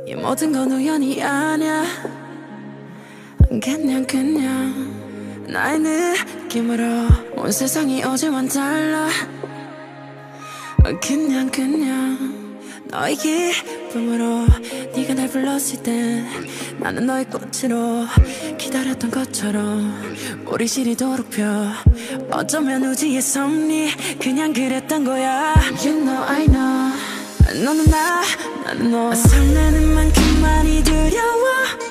이 모든 건 우연이 아냐. 그냥 나의 느낌으로 온 세상이 어제와는 달라. 그냥 너의 기쁨으로 네가 날 불렀을 때 나는 너의 꽃으로 기다렸던 것처럼 우리 시리도록 펴. 어쩌면 우지의 섭리 그냥 그랬던 거야. You know I know 너는 나는 너. 설레는 만큼 많이 두려워.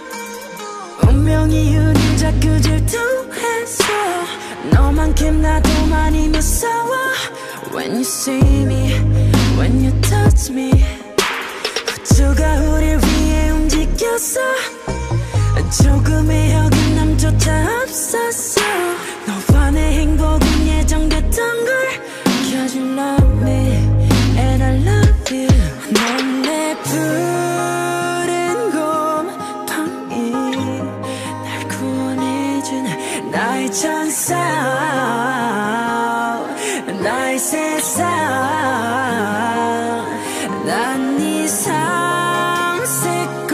운명이 우릴 자꾸 질투해서 너만큼 나도 많이 무서워. When you see me, when you touch me, 우주가 우릴 위해 움직였어. 조금의 어긋남조차 없었어. 너와 내 행복은 예정됐던 걸. Cause you love me and I love you. 넌 내 푸른 곰팡이, 날 구원해준 나의 천사, 나의 세상. 난 네 삼색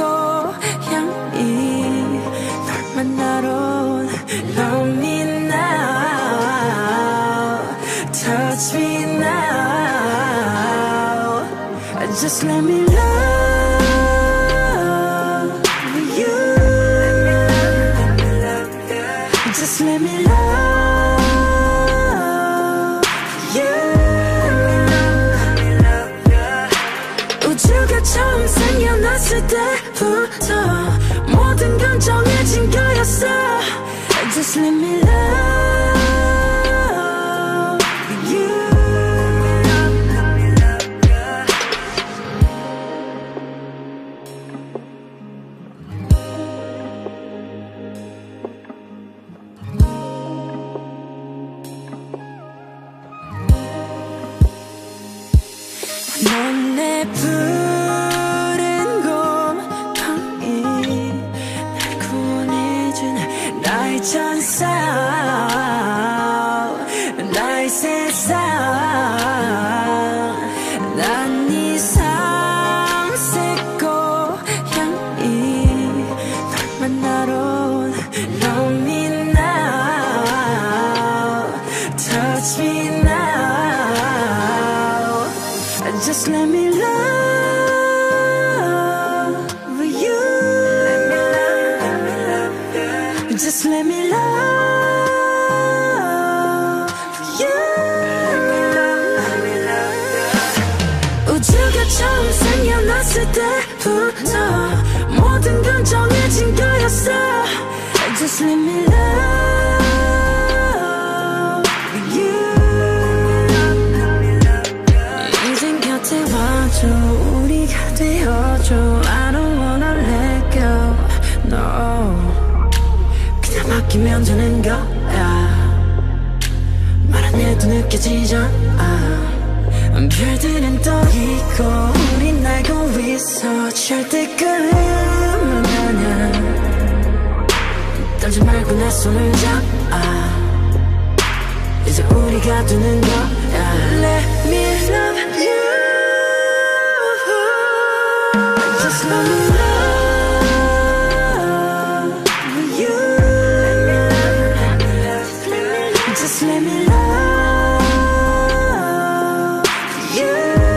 고향이 널 만나러 온 Love me now, touch me now. Just let me love you. Just let me love 처음 생겨났을 때부터 모든 건 정해진 거였어. Just let me love you. 넌 내 푸른 곰팡이, 날 구원해준 나의 천사, 나의 세상. 난 네 삼색 고향이 널 만나러 온 Love me now, touch me now. Just let me love you. Just let me love you. 우주가 처음 생겨났을 때부터 모든 건 정해진 거였어. Just let me love you. 인생 곁에 와줘, 우리가 되어줘. I don't wanna let go, no. 그냥 맡기면 되는 거야. 말 안 해도 느껴지잖아. 별들은 떠 있고 우린 날고 있어. 절대 끝은 아냐. 떨지 말고 내 손을 잡아. 이제 우리가 되는 거야. Let me love you. Just let me love you. Just let me love you.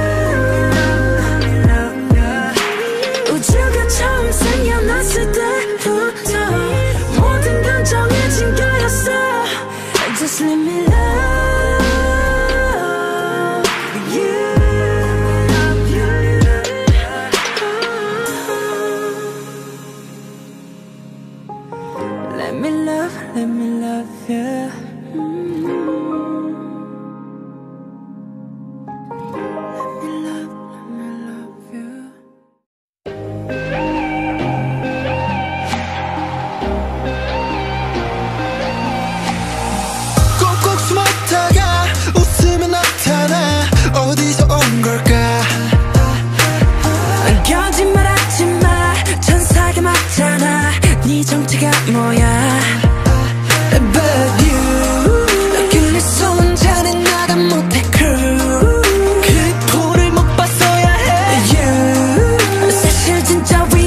우주가 처음 생겨났을 때부터 모든 건 정해진 거였어. Just let me love you. Let me love you. 꼭꼭 숨었다가 웃으면 나타나. 어디서 온 걸까? 거짓말하지마, 천사가 맞잖아. 네 정체가 뭐야? But you 그래 손자는 나가 못해 crew. 그 폰을 못 봤어야 해. You 사실 진짜 위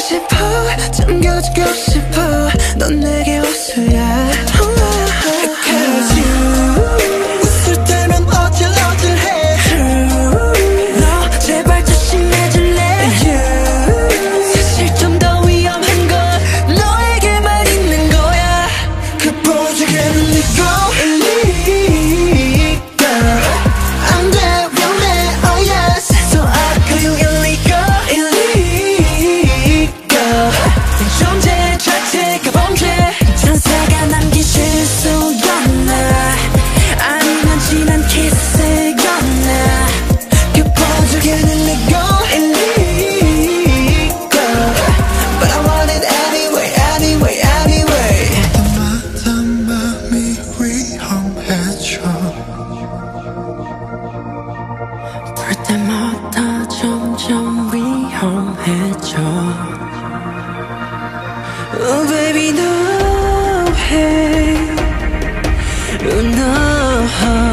싶어 잠겨주고 싶어 넌 내게 호수야 Cause you 웃을 때면 어질어질해 True 너 제발 조심해줄래 You 사실 좀 더 위험한 건 너에게만 있는 거야 그 보조개는 네고 illegal 안 돼 위험해 oh yes So I call you illegal illegal 존재 자체가 범죄 천사가 남긴 실수였나 아니면 지난 키스였나 그 보조개는 legal illegal But I want it anyway anyway anyway 때마다 맘이 위험해져 볼 때마다 점점 위험해져 Oh baby no hey no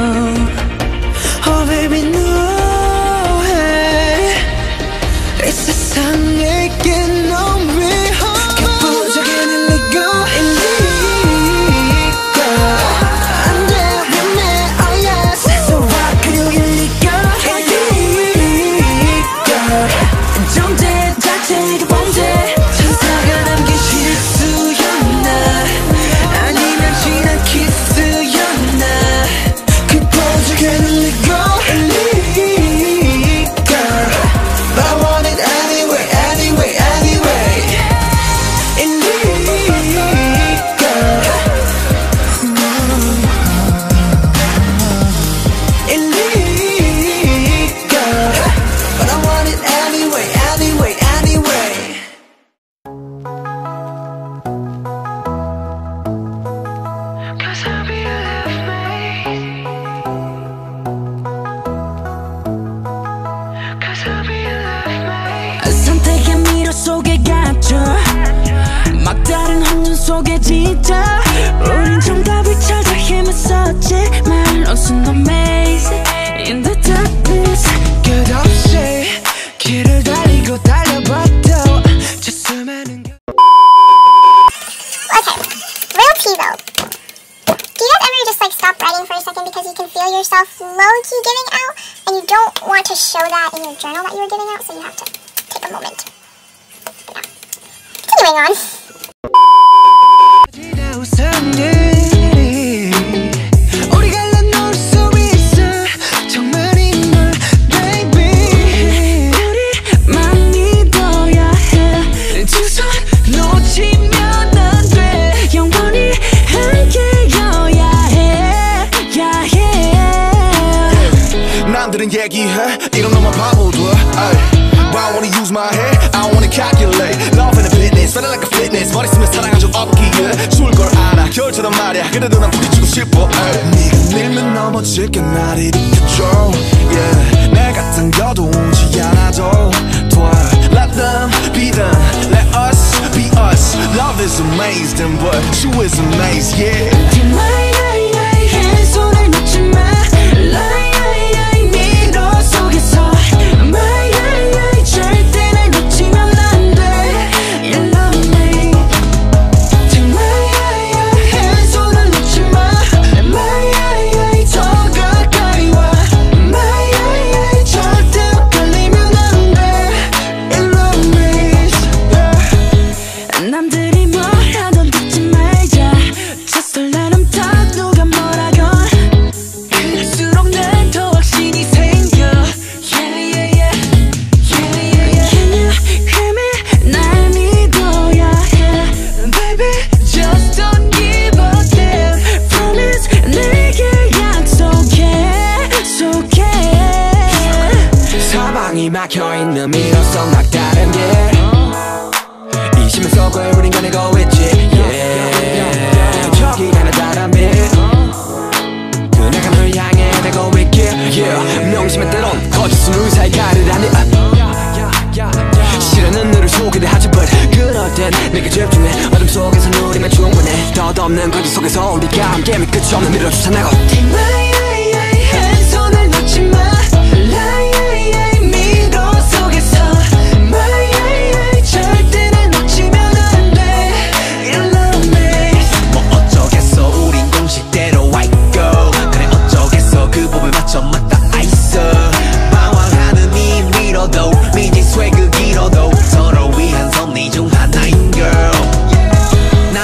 Oh baby no hey 이 세상에게 너무 위험해 그 보조개는 legal illegal 안 돼 위험해 oh yes So I call you illegal illegal 존재 자체가 범죄 천사가 남긴 실수였나 아니면 지난 키스였나 그 보조개는 legal illegal But I want it anyway anyway anyway illegal illegal But I want it anyway anyway anyway Cause I believe me Cause I believe me 선택의 미로 속에 갇혀 막다른 혼돈 속에 지쳐 우린 정답을 찾아 헤맸었지만 Lost in the maze in the darkness 끝없이 길을 달리고 달려봐도 저 수많은 Okay, real tea though. Do you guys ever just like stop writing for a second because you can feel yourself low-key giving out and you don't want to show that in your journal that you were giving out, so you have to take a moment. But yeah. Continuing on. 우리가 놀 수 있어 정말인 걸 baby 우리만 믿어야 해 두 손 놓치면 안 돼 영원히 함께여야 해 남들은 얘기해 이런 놈만 바보들 But I wanna use my head I wanna calculate Love and fitness Feeling like a fitness 머리 쓰면 사랑한 적 없기에 줄 걸 알아 겨울처럼 말야 그래도 난 부딪히고 싶어 네가 밀면 넘어질게 날 일으켜줘 Yeah 내가 당겨도 오지 않아도 돼 Let them be them Let us be us Love is amazing but you is amazed yeah 한 손을 놓지 마 라이아이아이 미로 속에서 마이아이아이 절대 날 놓치면 안 돼 You love me 마이아이아이 한 손을 놓지 마 마이아이아이 더 가까이 와 마이아이아이 절대 헷갈리면 안 돼 You love me 남들이 뭐라던 듣지 말자 Just let them talk 누가 뭐라건 그럴수록 난 더 확신이 생겨 Yeah yeah yeah Yeah yeah yeah Can you hear me 날 믿어야 해 Baby just don't give a damn Promise 내게 약속해 사방이 막혀있는 미로 속 막다른 길 이심을 쏘고 우린 가내고 있지 yeah. 저기 가는 다람빛 그네가 널 향해 내고 있길 yeah. 명심의 때론 거짓은 의사의 가르라니 실현은 너를 속이려 하지 but 그럴 땐 내게 집중해 어둠 속에서 누리면 충분해 덧없는 거짓 속에서 우리가 함께 끝이 없는 미로 추천하고 한 손을 놓지 마 라이아이아이 미로 속에서 마이아이아이 절대 날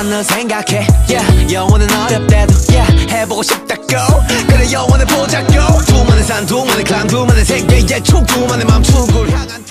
널 생각해 yeah 영원은 어렵대도 yeah 해보고 싶다고 그래 영원을 보자고 두만의 산 두만의 클랑 두만의 세계의 촉 두만의 맘 축을 향한